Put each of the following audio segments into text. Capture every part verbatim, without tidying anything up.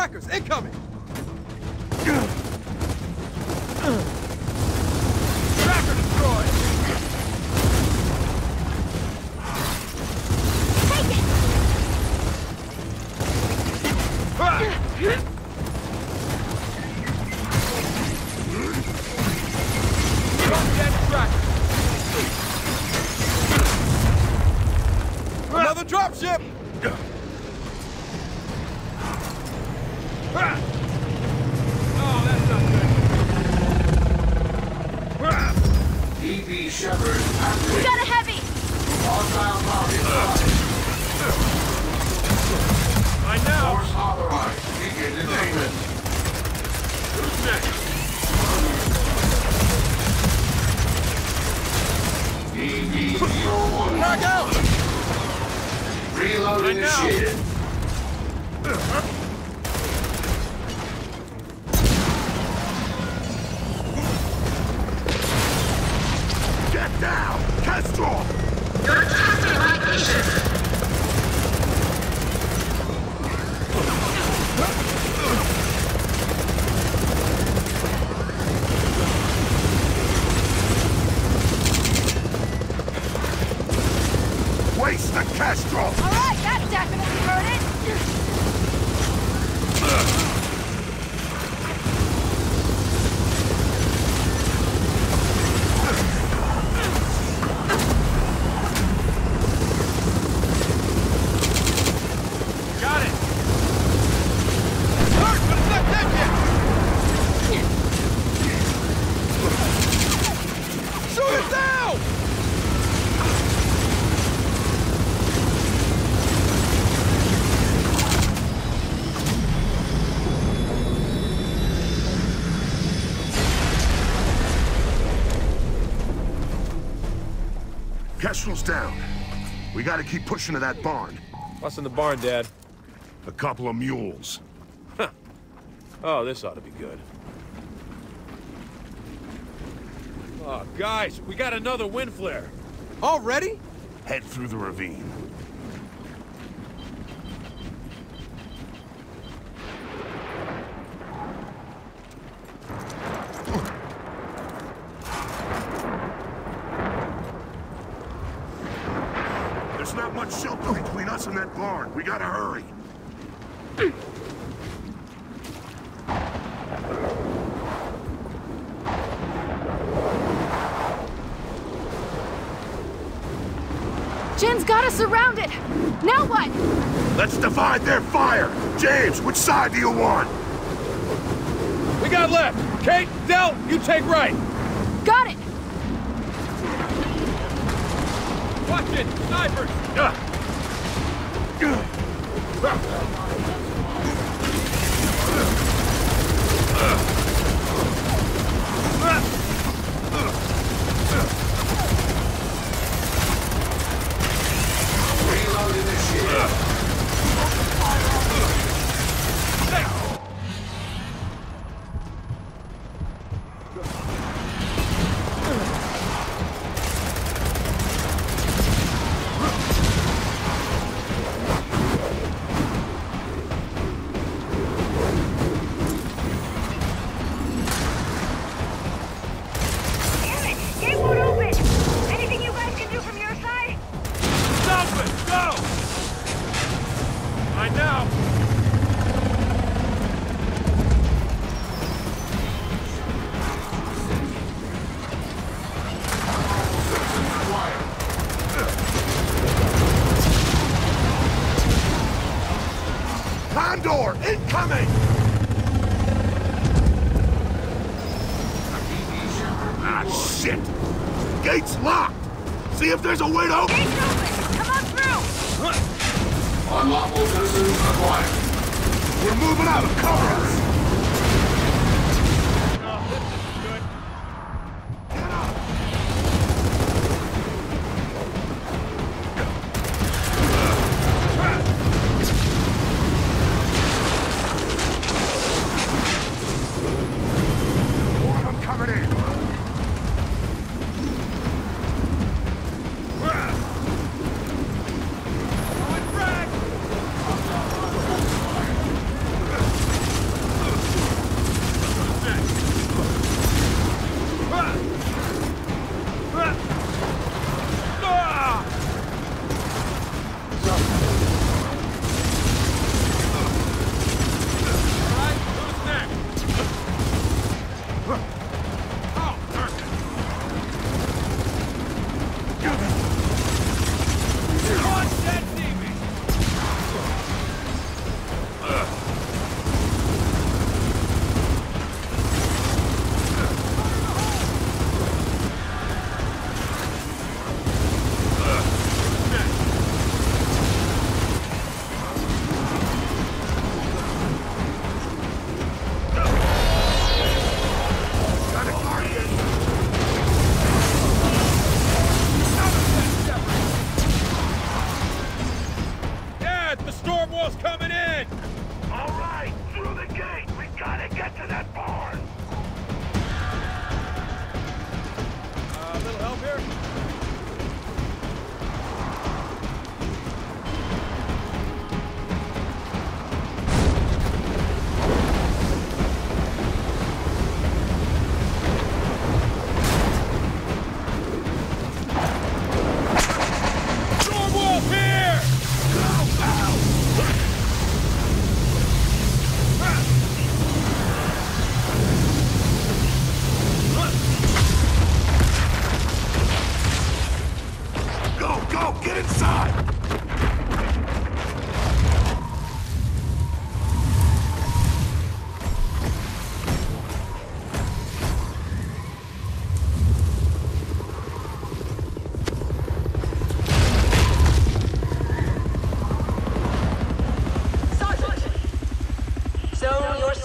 Trackers incoming! Tracker destroyed! Take it! Drop dead tracker! Another dropship! Oh, that's not good. D B Shepard active. We got a heavy! Hostile target spotted. I know! Force authorized. Begin detainment. Who's next? D B zero one. Frag out! Reload I know. initiated. Get down! Kestrel! Your target location. Waste the Kestrel! All right, that definitely hurt it! Got it! Hurt, but it's not dead yet! Shoot it down! Kestrel's down. We gotta keep pushing to that barn. What's in the barn, Dad? A couple of mules. Oh, this ought to be good. Oh, guys, we got another wind flare. Already? Head through the ravine. There's not much shelter between us and that barn. We gotta hurry. Jen's got us surrounded! Now what? Let's divide their fire. James, which side do you want? We got left. Kate, Del, you take right. Got it! Watch it, snipers. Reload initiated. Damn it! Gate won't open! Anything you guys can do from your side? Stop it! Go! I know. Condor, incoming! Ah, shit! Gate's locked! See if there's a way to open... Gate's open! Come on through! Unlawful citizens acquired. We're moving out of cover! Oh, this is good. Get up! More of them coming in! Going frag!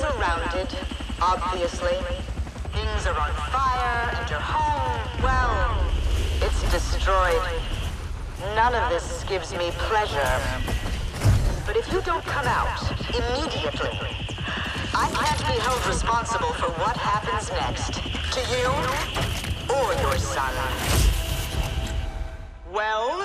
surrounded, obviously. Things are on fire, and your home, well, it's destroyed. None of this gives me pleasure. But if you don't come out immediately, I can't be held responsible for what happens next to you or your son. Well?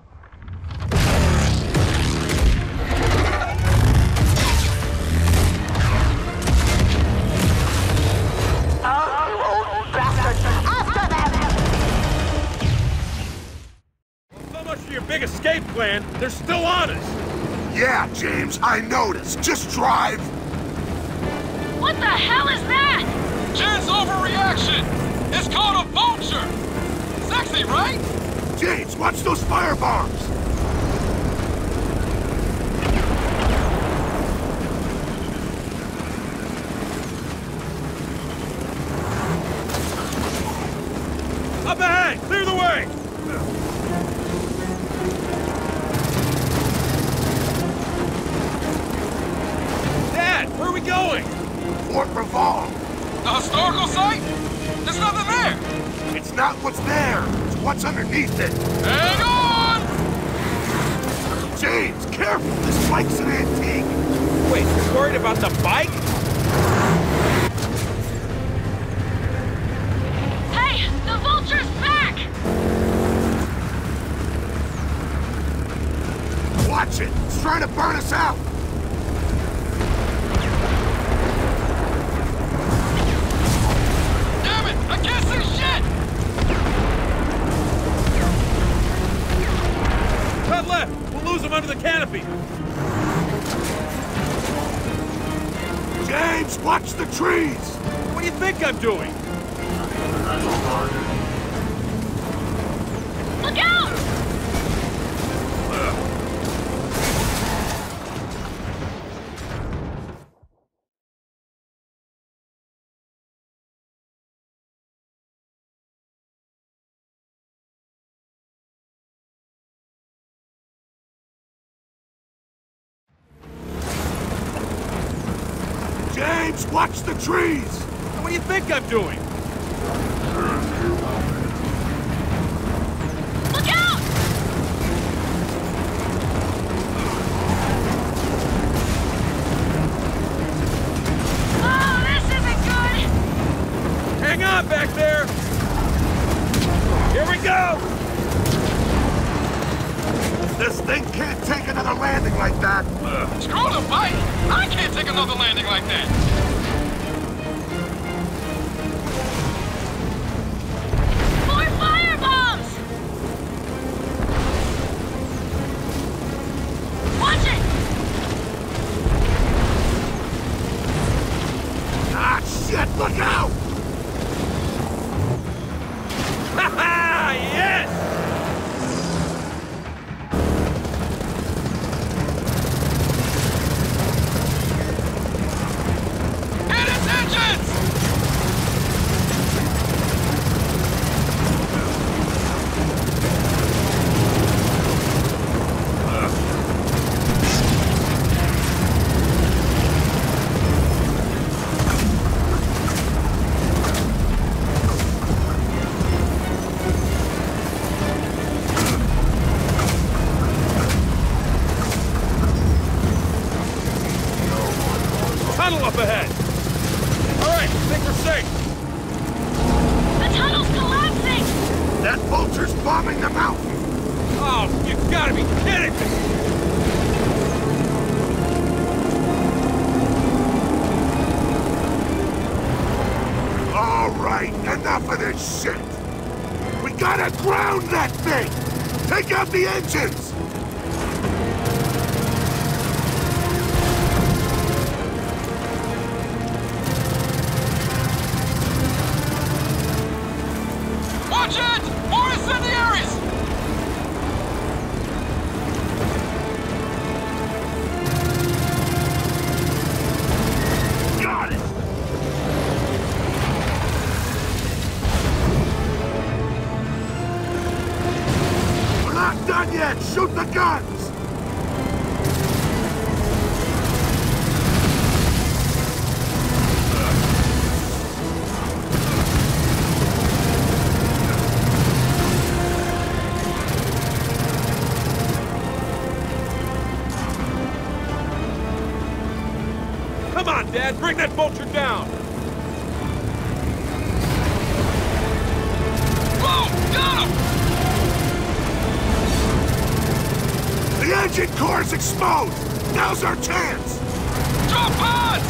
Oh, you old bastard! After them! So much for your big escape plan. They're still on us. Yeah, James, I noticed. Just drive. What the hell is that? Jen's overreaction! It's called a vulture! Sexy, right? James, watch those fire bombs. Up ahead! Clear the way! Dad, where are we going? Fort Revolve. The historical site? There's nothing there! It's not what's there. It's what's underneath it. Hang on! James, careful. This bike's an antique. Wait, you're worried about the bike? Hey, the vulture's back! Watch it. It's trying to burn us out. Damn it! I can't see shit! Cut left! We'll lose them under the canopy! James, watch the trees. What do you think I'm doing? Look out! James, watch the trees. What do you think I'm doing? Look out! Oh, this isn't good! Hang on back there! Here we go! This thing can't take another landing like that. Screw the bike! I can't take another landing like that! More fire bombs! Watch it! Ah, shit, look out! Ha ha! Yes! Hit its engines! Tunnel up ahead! Alright, think we're safe! The tunnel's collapsing! That vulture's bombing the mountain. Oh, you gotta be kidding me! All right, enough of this shit. We gotta ground that thing. Take out the engines. Watch it! More incendiaries! Got it. We're not done yet. Shoot Come on, Dad, bring that vulture down! Whoa! Got him! The engine core is exposed! Now's our chance! Drop pods!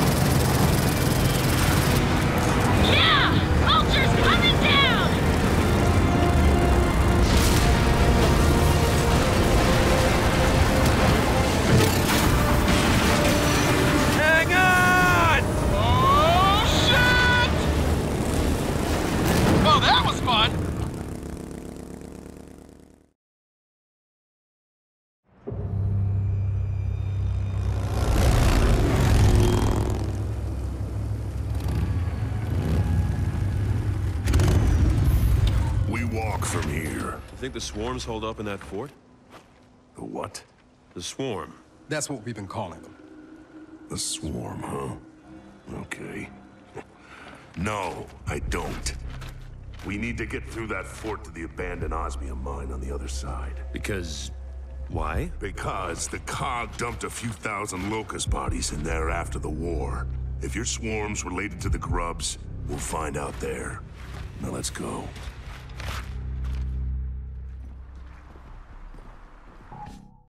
Yeah! Vulture's coming down! Hang on! Oh, shit! Oh, that was fun! We walk from here. You think the swarms hold up in that fort? The what? The swarm. That's what we've been calling them. The swarm, huh? Okay. No, I don't. We need to get through that fort to the abandoned osmium mine on the other side. Because... why? Because the cog dumped a few thousand locust bodies in there after the war. If your swarm's related to the grubs, we'll find out there. Now let's go.